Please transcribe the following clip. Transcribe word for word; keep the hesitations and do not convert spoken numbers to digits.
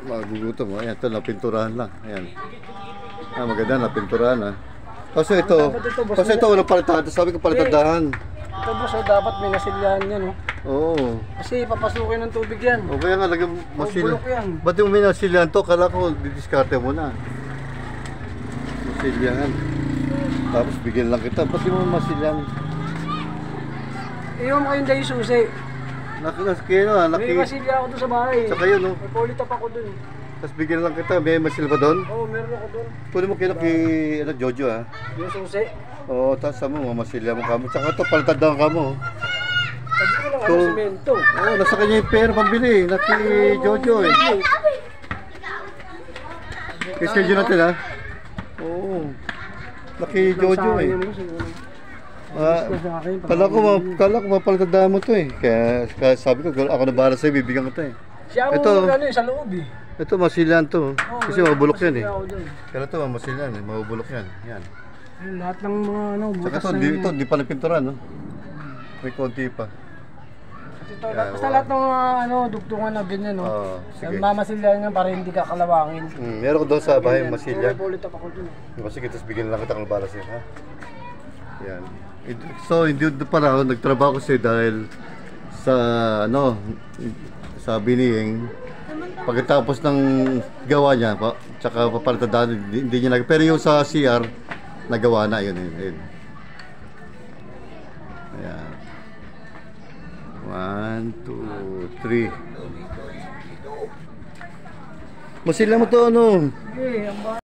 magugutom mo. Ayan, ito, napinturahan lang. Ayan. Ah, maganda, napinturahan ah. Kasi ito, kasi ito walang palitada. Sabi ko palitadahan. Ito boss, oh, dapat may nasilyahan yan, oh. Oo. Kasi papasukin ng tubig yan. O kaya nga, lagyan masilya. Bulok yan. Ba't yung may nasilyahan to? Kala ko, didiskarte mo na. Masilyahan. Tapos bigyan lang kita. Ba't yung masilyahan? Iyon mo kayong dahil susi. Nakinas kayo ah. Naki... May masilya ako doon sa bahay. Saka yun, no? May politap ako doon. Tapos bigyan lang kita. May masilya pa doon? Oo, oh, meron ako doon. Pwede mo kaya kay ano, Jojo ah. Yung susi. Oo, tapos sa mo, mamasilya mo kamo. Tsaka ito, palitadahan ka mo. Sabi ko lang, So, ano, simento. Oo, oh, nasa kanya yung pera pambili. Naki Jojo eh. I-schedule natin ha. Oo. Naki Jojo eh. Ah, kala ko, ma kala ko mapalitadahan mo to eh. Kaya, kaya sabi ko, ako na bahala sa'yo, bibigyan ko to eh. Siya mo Ito, ano eh, sa loob eh. ito masilyan to. Oo, Kasi mabulok yan eh. masilya ako dun. Kaya ito, masilyan eh. Mabulok yan. Yan. Ayun, lahat ng mga ano, Saka butas ito, na di, yun. ito, di pa napintura no? May konti pa. Kasi ito, Yeah, basta wow. lahat ng mga ano, dugtungan na ganyan, no? Oo, sige. Mamasilyahan yan para hindi ka kalawangin. Hmm, meron ko doon sa bahay masilya. May politap ako dun. O sige, tapos bigyan lang kita ng balas yun, ha? Yan. So, hindi doon pala ako nagtrabaho kasi dahil sa, ano, sa Biniing, pagkatapos ng gawa niya, pa, tsaka papalitadahan, hindi, hindi niya nag... Pero yung sa C R, nagawa na, yun, yun, yun. Ayan. One, two, three. Masilya mo to, ano? Sige, ang